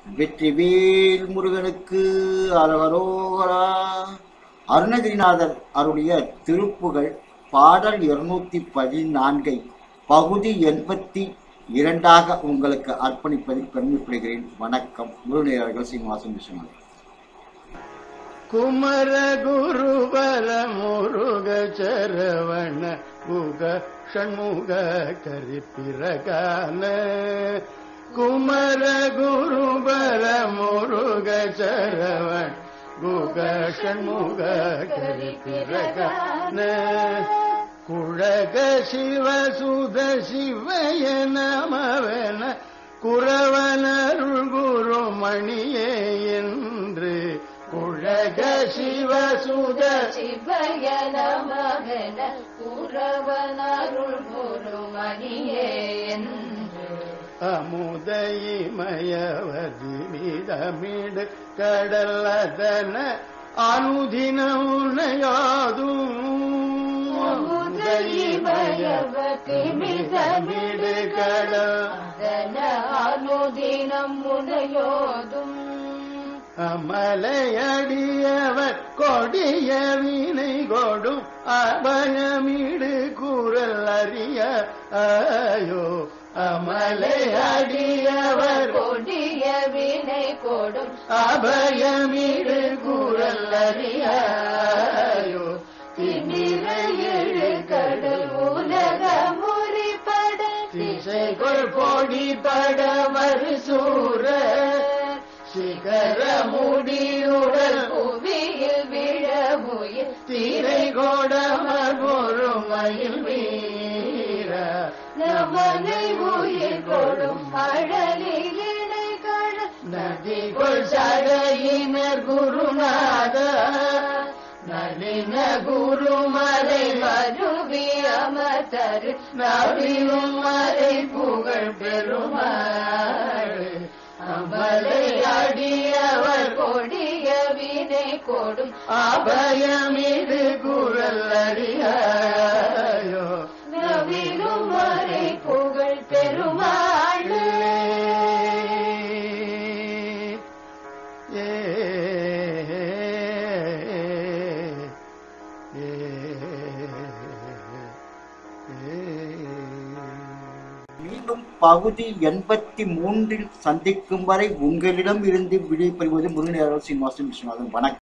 வெற்றிவேல் முருகனுக்கு அரகரோகரா. அருணகிரிநாதர் அருளிய திருப்புகழ் பாடல் 214 பகுதி 82 உங்களுக்கு அர்ப்பணிப்பதில் பெருமைப்படுகிறேன். வணக்கம். முருகநேயர்கள் சீனிவாசன் விஸ்வநாதன். குமர குருபல முருக சரவண குக ஷண்முக கரிப்பிரகான குமர குருபல முருக சரவண குக ஷண்முக கரிப்பிரகான குழக சிவ சுத சிவய நமவன குரவனருள் குருமணியே என்று குழக சிவ சுத சிவய நமவன குரவனருள் குருமணியே என்று அமுதயிமயவதி மிதமிடு கடலதன அனுதினம் உன்னையாதும் அமுதயிமயவதி மிதமிடு கடலதன அனுதினம் உன்னையோதும் அமலையடியவர் கொடிய வினை கொடும் அபயமிடு குரல் அறிய ஆயோ அமலையடியவர் கொடிய வினை கொடும் அபயமிடு குரல் அறிய ஆயோ திமிரையெழு கடல் உலக முறிப்பட திசைகொள் கொடி படவர் சூர சிகர முடியுடல் புவியில் விழமுயில் திரை கோடமர் பொறுமையில் வீர நமனை உயிர் கொடும் அழலில் இணை கடல் நதிகொள் சடையினர் குருநாத நளின குருமலை மருவி அமர்தரு நவிலும் மறை புகழ் பெருமாள் அமலை அடியவர் கொடிய வினை கொடும் அபயமிடு குரல் அறியாயோ நவிலும் மறை புகழ் பெருமாள் மீண்டும் பகுதி 83 சந்திக்கும் வரை உங்களிடம் இருந்து விடைபெறுவது முருகநேயர்கள் சீனிவாசன் விஸ்வநாதன். வணக்கம்.